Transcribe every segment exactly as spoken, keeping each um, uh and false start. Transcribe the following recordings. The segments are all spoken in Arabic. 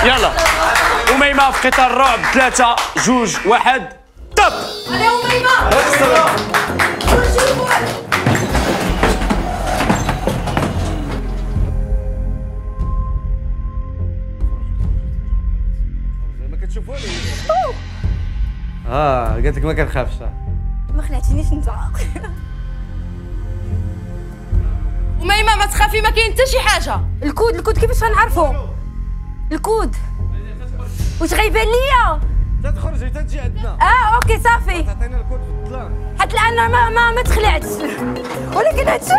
يلا أميمة في قطار الرعب. ثلاثة جوج واحد طب. علي أميمة. ما كتشوفوني. اه قالت لك ما كنخافش. ما خلعتينيش انت. أميمة ما تخافي، ما كاين حتى شي حاجة. الكود الكود كيفاش غنعرفو؟ الكود واش غيبان ليا؟ تخرجي تجي عندنا. اه اوكي صافي. تعطينا الكود في الظلام. حتى الان ما ما, ما تخلعتش ولكن هادشي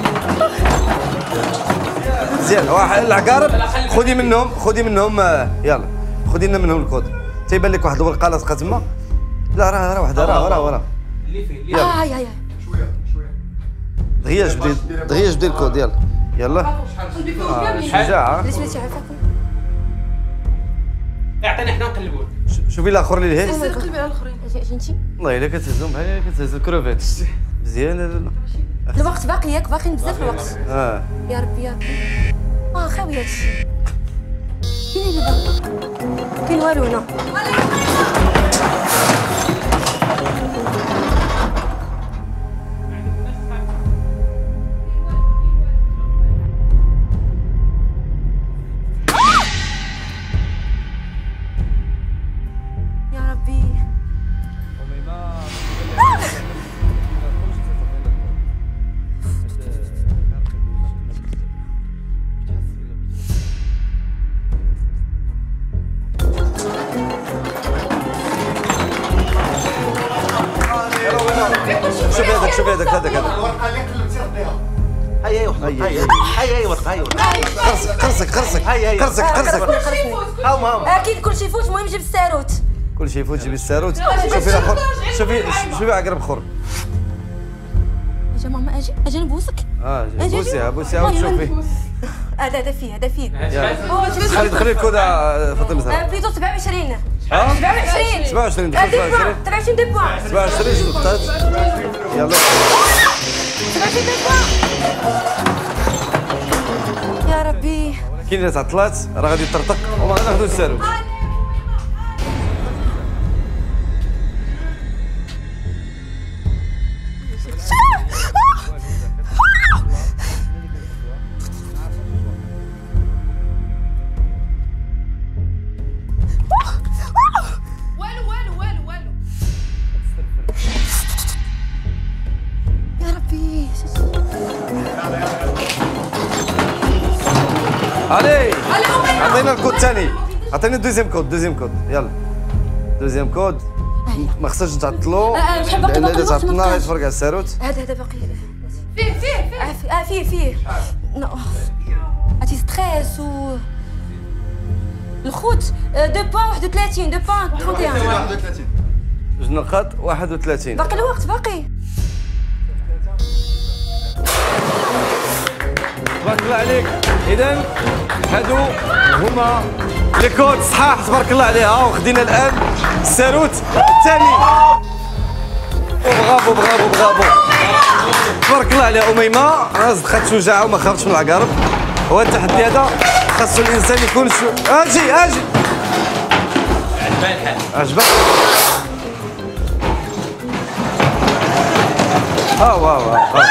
مزيان. واحد العقارب خذي منهم خذي منهم يلا خذي لنا منهم الكود. تيبان لك واحد الورقه لاصقه تما. لا راه راه وحده راه راه راه اللي فيه اللي اه هاي هاي شويه شويه دغيا جبدي دغيا جبدي الكود. يلا يلا شجاعه. ليش بغيتي عافاكم؟ اعطينا حنا نقلبوه. شوفي الاخر اللي هز. قلبي على الاخرين. اجي والله الا كتهزهم بحال كتهز الكروفيت. مزيان. الوقت باقي ياك باقيين بزاف الوقت. اه يا ربي يا ربي. اه خاوي هادشي. كاين دابا كاين والو هنا. يا ربي. شوف هذاك شوف هذاك هذاك الورقه اللي قلبتي رديها. هاي هاي ورقه هاي هاي هاي ورقه هاي ورقه. قرصك قرصك هاي هاي قرصك قرصك. هاهم هاهم. اكيد كلشي يفوت. المهم جيب الساروت. كل شيء يفوت. جيبي الساروت. شوفي الاخر شوفي شوفي عقرب اخر. اجا ماما اجي اجي نبوسك. اه بوسيها بوسيها وتشوفي. هذا هذا فيه هذا فيه. خلي دخلي الكود فاطمه زهراء. بليتو سبعة وعشرين. ها سبعة وعشرين. سبعة وعشرين دخل سبعة وعشرين. سبعة وعشرين دي بوان. سبعة وعشرين شنو بقات؟ يلا سبعة وعشرين دي بوان. يا ربي. كاين اللي تعطلات راه غادي ترتق وما غناخذوا الساروت. والو والو والو والو. يا ربي. علي عطينا الكود الثاني. عطيني الدوزيام كود دوزيام كود. يلا دوزيام كود. ما خصناش نتعطلوا لان اذا تعطلنا غيتفرق على الساروت. هذا هذا باقي فيه فيه فيه اه فيه فيه. نو هاتي ستريس و الخوت. دو بوان واحد وثلاثين. دو بوان ثلاثين واحد وثلاثين. جوج نقاط واحد وثلاثين. باقي الوقت باقي. تبارك الله عليك. اذا هادو هما لي كود صحاح تبارك الله عليها. وخدينا الان الساروت الثاني. وبرافو برافو برافو تبارك الله عليها أميمة. خدت شجاعة وما خافتش من العقارب. هو التحدي هذا خاصو الانسان يكون شو. اجي اجي عجبها الحال. عجبك. اه واو واو.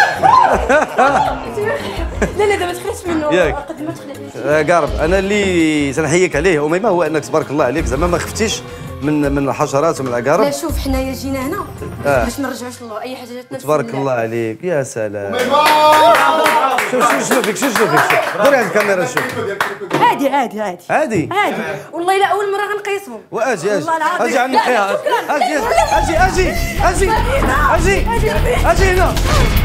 لا لا ما تخليش منه. ياك. قد ما تخليش. قارب انا اللي تنحييك عليه أميمة هو انك تبارك الله عليك زعما ما خفتيش من من الحشرات ومن العقارب. لا شوف حنايا جينا هنا آه. باش ما نرجعوش لله اي حاجه جاتنا. تبارك الله عليك يا سلام. شوف شوف شوف فيك شوف شوف فيك دوري على الكاميرا شوف. عادي عادي عادي عادي عادي والله لا اول مره غنقيسهم. واجي اجي والله العظيم. اجي عند لا، القياس. شكراً. اجي اجي اجي اجي اجي اجي اجي هنا